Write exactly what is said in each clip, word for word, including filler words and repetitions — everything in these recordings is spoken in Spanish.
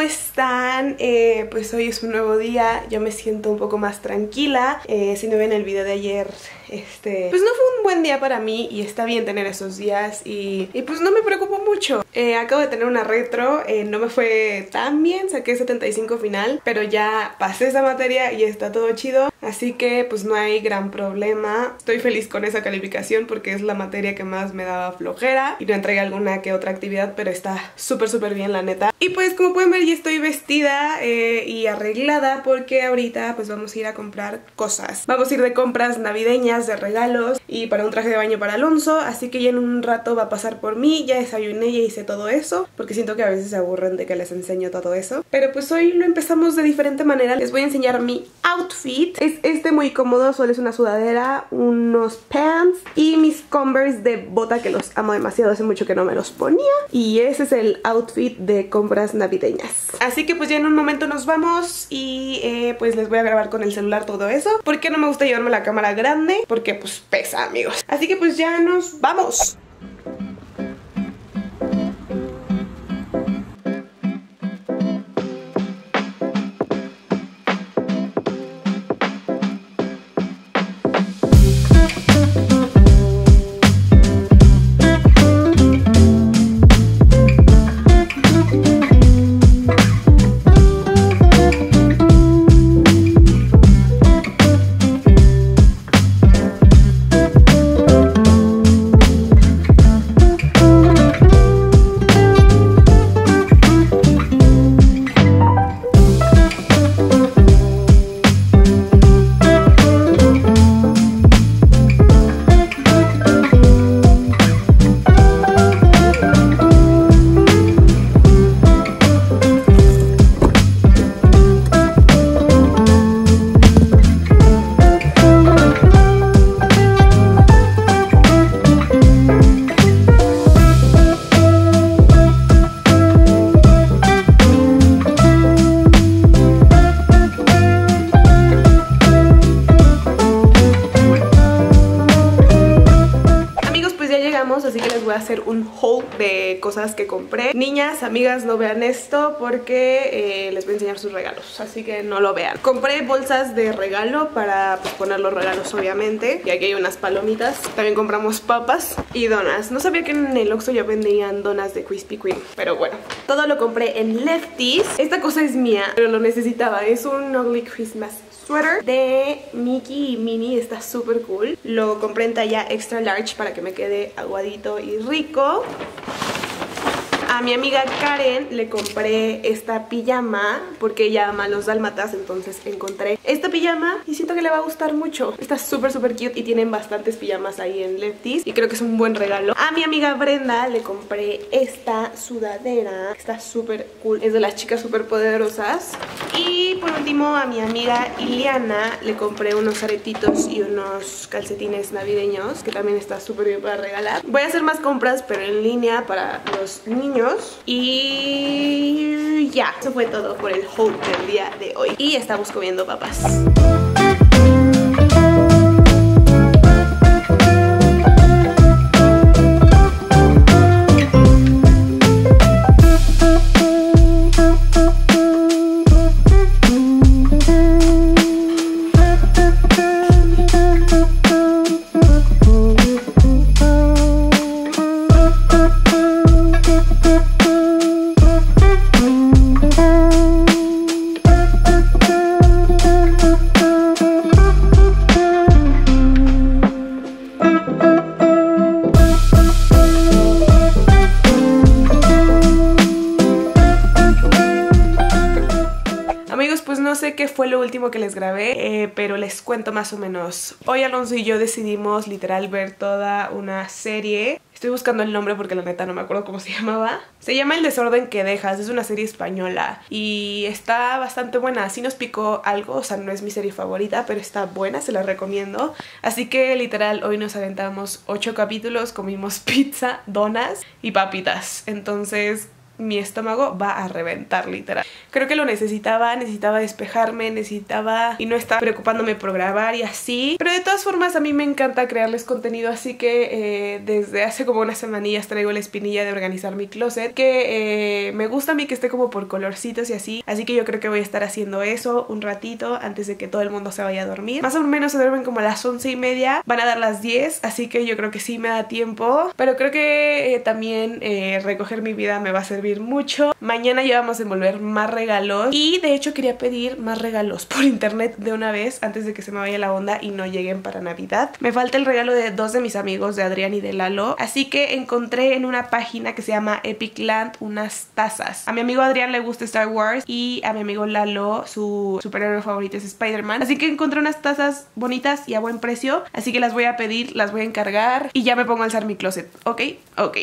están? Eh, pues hoy es un nuevo día, yo me siento un poco más tranquila. eh, Si no ven el video de ayer, este pues no fue un buen día para mí y está bien tener esos días y, y pues no me preocupo mucho. eh, Acabo de tener una retro, eh, no me fue tan bien, saqué setenta y cinco final, pero ya pasé esa materia y está todo chido, así que pues no hay gran problema. Estoy feliz con esa calificación porque es la materia que más me daba flojera y no entregué alguna que otra actividad, pero está súper súper bien la neta. Y pues como pueden ver ya estoy vestida eh, y arreglada porque ahorita pues vamos a ir a comprar cosas. Vamos a ir de compras navideñas, de regalos y para un traje de baño para Alonso, así que ya en un rato va a pasar por mí. Ya desayuné, ya hice todo eso porque siento que a veces se aburren de que les enseño todo eso, pero pues hoy lo empezamos de diferente manera. Les voy a enseñar mi outfit. Es este muy cómodo, solo es una sudadera, unos pants y mis Converse de bota que los amo demasiado, hace mucho que no me los ponía, y ese es el outfit de compras navideñas. Así que pues ya en un momento nos vamos y eh, pues les voy a grabar con el celular todo eso porque no me gusta llevarme la cámara grande porque pues pesa, amigos. Así que pues ya nos vamos. Así que les voy a hacer un haul de cosas que compré. Niñas, amigas, no vean esto porque eh, les voy a enseñar sus regalos, así que no lo vean. Compré bolsas de regalo para pues, poner los regalos, obviamente. Y aquí hay unas palomitas. También compramos papas y donas. No sabía que en el Oxxo ya vendían donas de Krispy Kreme, pero bueno. Todo lo compré en Lefties. Esta cosa es mía, pero lo necesitaba. Es un Ugly Christmas sweater de Mickey y Minnie, está súper cool. Lo compré en talla extra large para que me quede aguadito y rico. A mi amiga Karen le compré esta pijama porque ella ama los dálmatas, entonces encontré esta pijama y siento que le va a gustar mucho. Está súper súper cute y tienen bastantes pijamas ahí en Lefties y creo que es un buen regalo. A mi amiga Brenda le compré esta sudadera, está súper cool, es de las chicas súper poderosas. Y por último a mi amiga Iliana le compré unos aretitos y unos calcetines navideños que también está súper bien para regalar. Voy a hacer más compras pero en línea para los niños. Y ya, eso fue todo por el haul del día de hoy. Y estamos comiendo papas. No sé qué fue lo último que les grabé, eh, pero les cuento más o menos. Hoy Alonso y yo decidimos literal ver toda una serie. Estoy buscando el nombre porque la neta no me acuerdo cómo se llamaba. Se llama El desorden que dejas, es una serie española y está bastante buena. Sí nos picó algo, o sea no es mi serie favorita, pero está buena, se la recomiendo. Así que literal hoy nos aventamos ocho capítulos, comimos pizza, donas y papitas. Entonces mi estómago va a reventar literal. Creo que lo necesitaba, necesitaba despejarme, necesitaba y no estaba preocupándome por grabar y así. Pero de todas formas a mí me encanta crearles contenido, así que eh, desde hace como unas semanillas traigo la espinilla de organizar mi closet, que eh, me gusta a mí que esté como por colorcitos y así, así que yo creo que voy a estar haciendo eso un ratito antes de que todo el mundo se vaya a dormir. Más o menos se duermen como a las once y media, van a dar las diez, así que yo creo que sí me da tiempo, pero creo que eh, también eh, recoger mi vida me va a servir mucho. Mañana ya vamos a envolver más regalos y de hecho quería pedir más regalos por internet de una vez antes de que se me vaya la onda y no lleguen para Navidad. Me falta el regalo de dos de mis amigos, de Adrián y de Lalo, así que encontré en una página que se llama Epic Land unas tazas. A mi amigo Adrián le gusta Star Wars y a mi amigo Lalo su superhéroe favorito es Spider-Man, así que encontré unas tazas bonitas y a buen precio, así que las voy a pedir, las voy a encargar y ya me pongo a alzar mi closet. ¿Ok? Ok.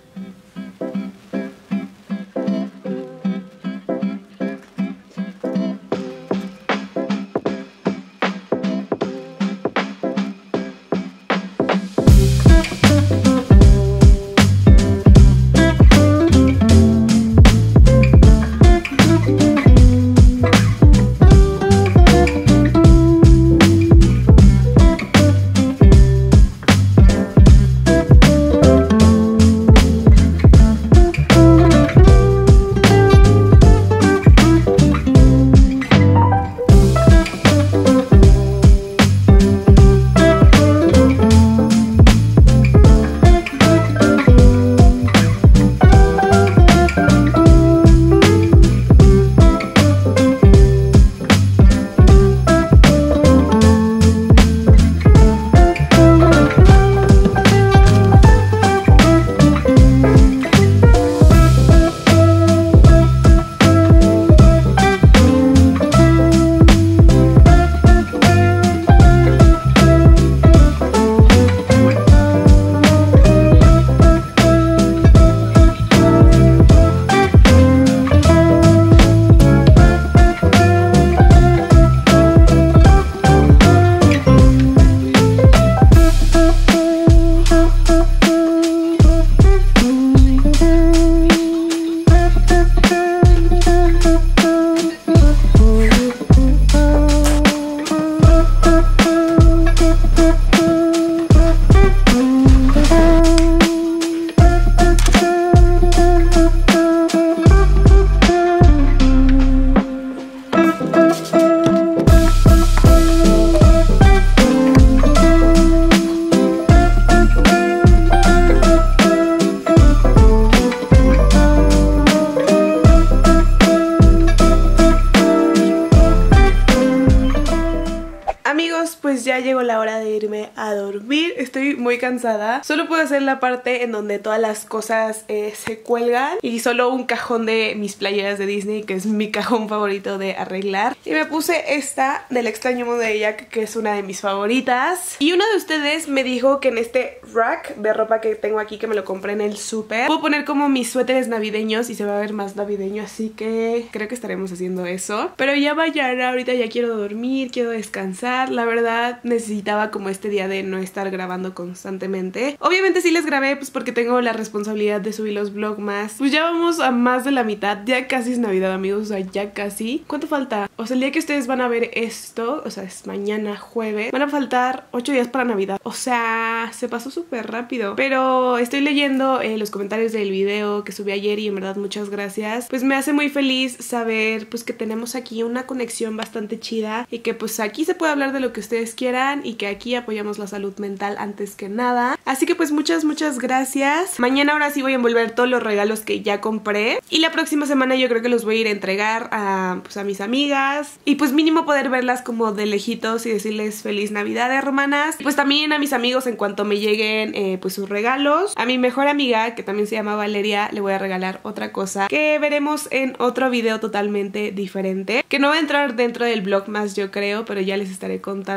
Pues ya llegó la hora de irme a dormir. Estoy muy cansada. Solo puedo hacer la parte en donde todas las cosas eh, se cuelgan y solo un cajón de mis playeras de Disney, que es mi cajón favorito de arreglar. Y me puse esta del extraño mundo de Jack, que es una de mis favoritas. Y uno de ustedes me dijo que en este rack de ropa que tengo aquí, que me lo compré en el súper, puedo poner como mis suéteres navideños y se va a ver más navideño, así que creo que estaremos haciendo eso. Pero ya mañana, ahorita ya quiero dormir, quiero descansar. La verdad necesitaba como este día de no estar grabando constantemente. Obviamente sí les grabé pues porque tengo la responsabilidad de subir los vlogmas. Pues ya vamos a más de la mitad, ya casi es Navidad, amigos, o sea, ya casi. ¿Cuánto falta? O sea, el día que ustedes van a ver esto, o sea, es mañana jueves, van a faltar ocho días para Navidad. O sea, se pasó súper rápido. Pero estoy leyendo eh, los comentarios del video que subí ayer y en verdad muchas gracias. Pues me hace muy feliz saber pues que tenemos aquí una conexión bastante chida y que pues aquí se puede hablar de lo que ustedes quieran y que aquí apoyamos la salud mental antes que nada. Así que pues muchas muchas gracias. Mañana ahora sí voy a envolver todos los regalos que ya compré y la próxima semana yo creo que los voy a ir a entregar a, pues, a mis amigas y pues mínimo poder verlas como de lejitos y decirles feliz Navidad, hermanas. Pues también a mis amigos en cuanto me lleguen eh, pues sus regalos. A mi mejor amiga, que también se llama Valeria, le voy a regalar otra cosa que veremos en otro video totalmente diferente, que no va a entrar dentro del vlog más yo creo, pero ya les estaré contando. Es algo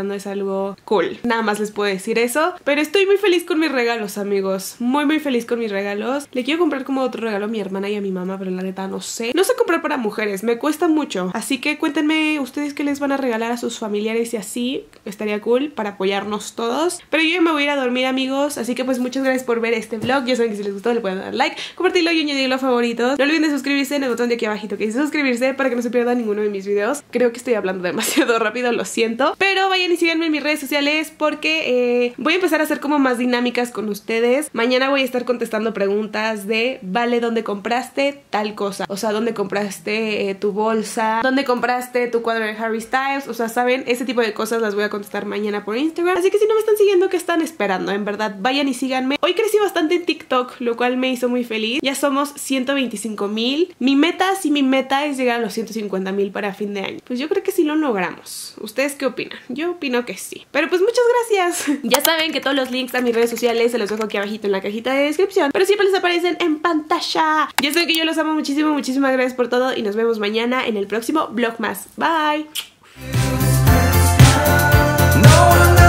algo cool. Nada más les puedo decir eso. Pero estoy muy feliz con mis regalos, amigos. Muy muy feliz con mis regalos. Le quiero comprar como otro regalo a mi hermana y a mi mamá, pero la neta no sé. No sé comprar para mujeres, me cuesta mucho. Así que cuéntenme ustedes qué les van a regalar a sus familiares y así. Estaría cool para apoyarnos todos. Pero yo ya me voy a ir a dormir, amigos. Así que pues muchas gracias por ver este vlog. Ya saben que si les gustó le pueden dar like, compartirlo y añadirlo a favoritos. No olviden de suscribirse en el botón de aquí abajito que dice suscribirse para que no se pierdan ninguno de mis videos. Creo que estoy hablando demasiado rápido, lo siento. Pero vayan y síganme en mis redes sociales porque eh, voy a empezar a hacer como más dinámicas con ustedes. Mañana voy a estar contestando preguntas de vale, ¿dónde compraste tal cosa? O sea, ¿dónde compraste eh, tu bolsa? ¿Dónde compraste tu cuadro de Harry Styles? O sea, ¿saben? Ese tipo de cosas las voy a contestar mañana por Instagram. Así que si no me están siguiendo, ¿qué están esperando? En verdad, vayan y síganme. Hoy crecí bastante en TikTok, lo cual me hizo muy feliz. Ya somos ciento veinticinco mil. Mi meta, sí, mi meta es llegar a los ciento cincuenta mil para fin de año. Pues yo creo que sí lo logramos. ¿Ustedes qué opinan? Yo opino que sí. Pero pues muchas gracias. Ya saben que todos los links a mis redes sociales se los dejo aquí abajito en la cajita de descripción, pero siempre les aparecen en pantalla. Ya saben que yo los amo muchísimo. Muchísimas gracias por todo y nos vemos mañana en el próximo vlog más. Bye. No,